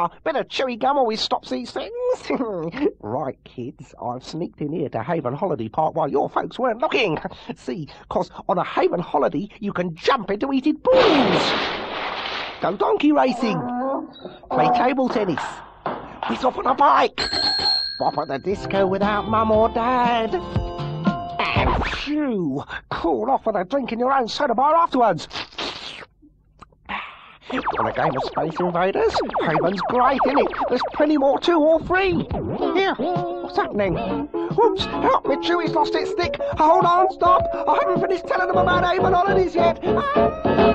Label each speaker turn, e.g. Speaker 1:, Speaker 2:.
Speaker 1: Bit of chewy gum always stops these things. Right, kids, I've sneaked in here to Haven Holiday Park while your folks weren't looking. See, 'cause on a Haven holiday you can jump into heated pools, go donkey racing, play table tennis, whiz off on a bike, bop at the disco without mum or dad, and phew, cool off with a drink in your own soda bar afterwards. Want a game of Space Invaders? Haven's great, isn't it? There's plenty more 2 or 3. Here, what's happening? Whoops, help me, Chewie's lost its stick. Hold on, stop. I haven't finished telling them about Haven holidays yet.